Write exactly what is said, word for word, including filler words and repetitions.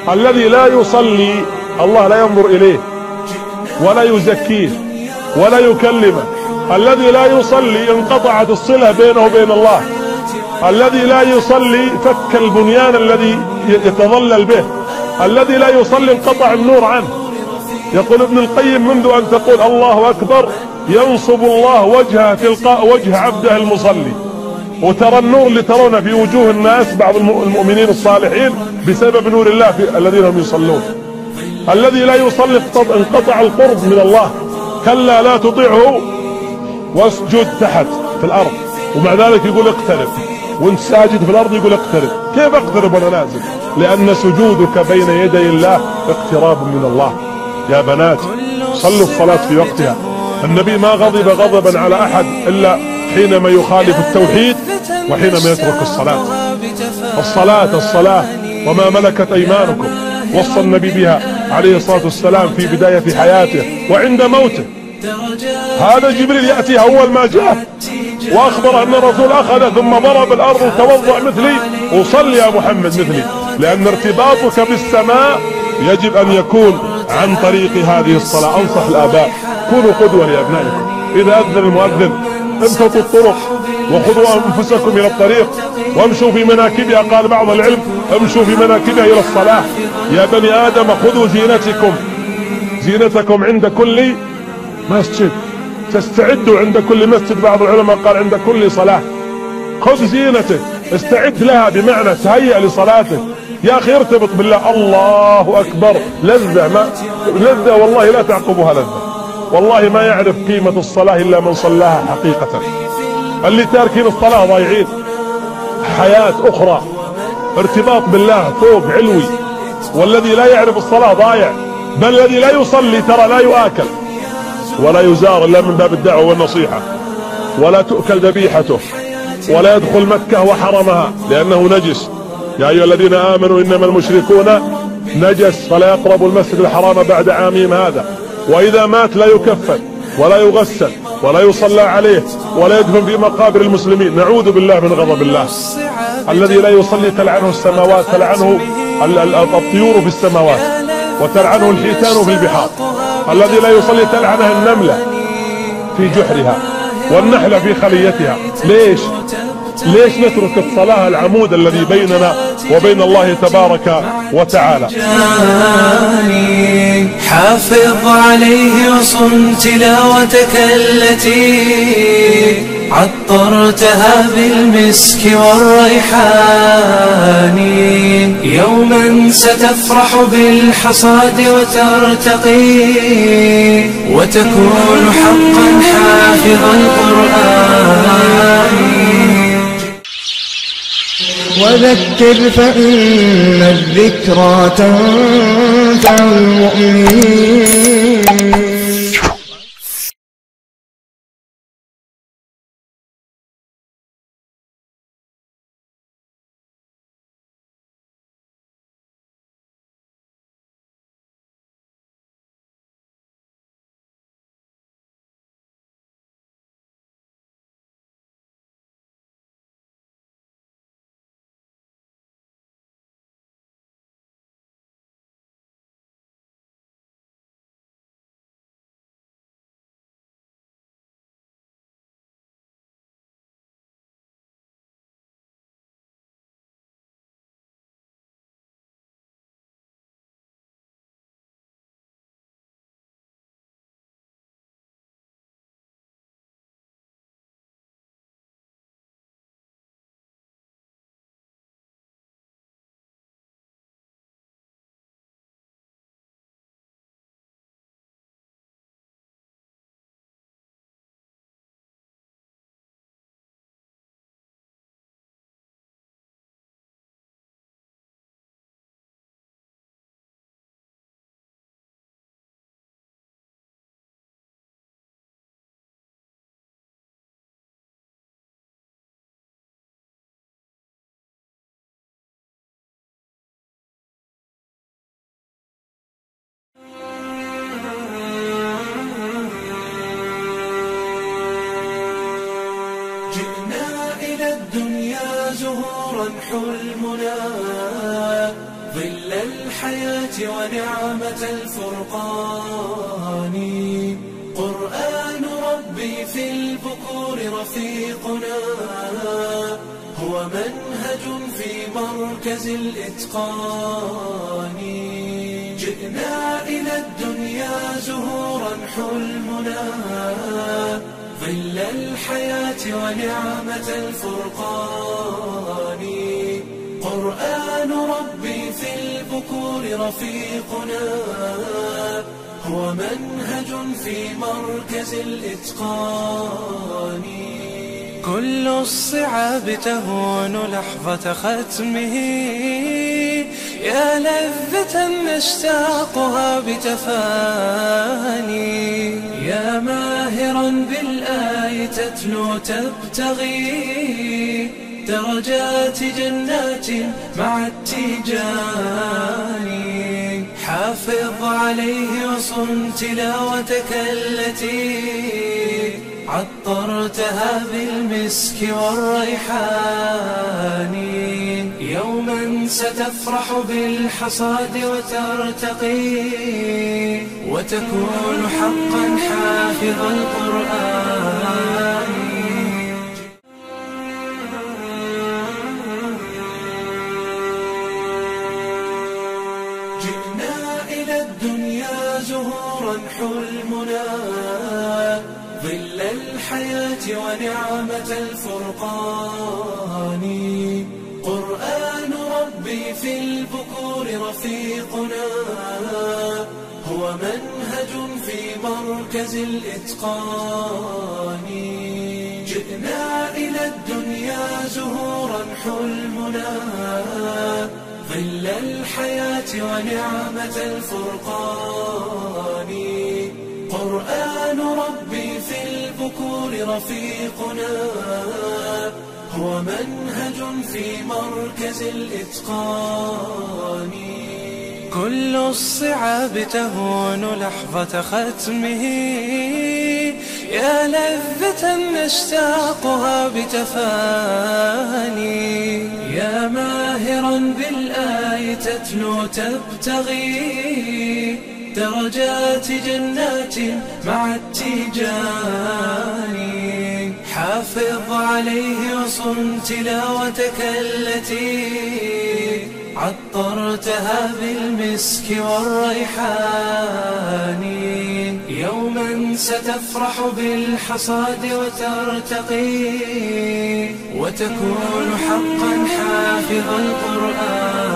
الذي لا يصلي الله لا ينظر إليه ولا يزكيه ولا يكلمه. الذي لا يصلي انقطعت الصلة بينه وبين الله. الذي لا يصلي فك البنيان الذي يتظلل به. الذي لا يصلي انقطع النور عنه. يقول ابن القيم منذ أن تقول الله أكبر ينصب الله وجهه تلقاء وجه عبده المصلي. وترى النور اللي ترونه في وجوه الناس بعض المؤمنين الصالحين بسبب نور الله في الذين هم يصلون. الذي لا يصلي انقطع القرب من الله. كلا لا تطيعه واسجد تحت في الأرض، ومع ذلك يقول اقترب، وانت ساجد في الأرض يقول اقترب. كيف اقترب وانا نازل؟ لأن سجودك بين يدي الله اقتراب من الله. يا بنات صلوا الصلاة في وقتها. النبي ما غضب غضبا على أحد إلا حينما يخالف التوحيد وحينما يترك الصلاة. الصلاة الصلاة وما ملكت أيمانكم وصى النبي بها عليه الصلاة والسلام في بداية حياته وعند موته. هذا جبريل يأتي أول ما جاء وأخبر أن الرسول أخذ ثم ضرب الأرض وتوضأ مثلي وصل يا محمد مثلي. لأن ارتباطك بالسماء يجب أن يكون عن طريق هذه الصلاة. أنصح الآباء كونوا قدوة لأبنائكم. إذا أذن المؤذن امسكوا الطرق وخذوا أنفسكم إلى الطريق وامشوا في مناكبها. قال بعض العلم امشوا في مناكبها إلى الصلاة. يا بني آدم خذوا زينتكم زينتكم عند كل مسجد. تستعدوا عند كل مسجد. بعض العلماء قال عند كل صلاة. خذ زينتك استعد لها بمعنى تهيأ لصلاتك. يا أخي ارتبط بالله. الله أكبر لذة ما لذة والله لا تعقبها لذة. والله ما يعرف قيمة الصلاة إلا من صلاها حقيقة. اللي تاركين الصلاة ضايعين. حياة أخرى ارتباط بالله فوق علوي. والذي لا يعرف الصلاة ضايع. بل الذي لا يصلي ترى لا يؤكل ولا يزار إلا من باب الدعوة والنصيحة، ولا تؤكل ذبيحته، ولا يدخل مكة وحرمها لأنه نجس. يا أيها الذين آمنوا إنما المشركون نجس فلا يقربوا المسجد الحرام بعد عامهم هذا. وإذا مات لا يكفن ولا يغسل ولا يصلى عليه ولا يدفن في مقابر المسلمين. نعوذ بالله من غضب الله. الذي لا يصلي تلعنه السماوات، تلعنه الطيور في السماوات وتلعنه الحيتان في البحار. الذي لا يصلي تلعنه النملة في جحرها والنحلة في خليتها. ليش؟ ليش نترك الصلاة العمود الذي بيننا وبين الله تبارك وتعالى؟ حافظ عليه وصن تلاوتك التي عطرتها بالمسك والريحان. يوما ستفرح بالحصاد وترتقي وتكون حقا حافظ القرآن. وذكر فإن الذكرى تنفع المؤمنين. جئنا إلى الدنيا زهورا حلمنا ظل الحياة ونعمة الفرقان. قرآن ربي في البكور رفيقنا، هو منهج في مركز الإتقان. جئنا إلى الدنيا زهورا حلمنا، ظل الحياة ونعمة الفرقان. قرآن ربي في البكور رفيقنا، هو منهج في مركز الإتقان. كل الصعاب تهون لحظة ختمه، يا لذة نشتاقها بتفاني. يا ماهرا بالآي تتلو تبتغي درجات جنات مع التيجان. حافظ عليه وصن تلاوتك التي عطرتها بالمسك والريحان. يوما ستفرح بالحصاد وترتقي، وتكون حقا حافظ القرآن. جئنا إلى الدنيا زهورا حلمنا، ظل الحياة ونعمة الفرقان. قرآن ربي في البكور رفيقنا، هو منهج في مركز الإتقان. جئنا إلى الدنيا زهورا حلمنا، ظل الحياة ونعمة الفرقان. قرآن ربي في البكور رفيقنا، هو منهج في مركز الإتقان. كل الصعاب تهون لحظة ختمه، يا لذة نشتاقها بتفاني. يا ماهرا بالآي تتلو تبتغي درجات جنات مع التيجان. حافظ عليه وصن تلاوتك التي عطرتها بالمسك والريحان. يوما ستفرح بالحصاد وترتقي، وتكون حقا حافظ القرآن.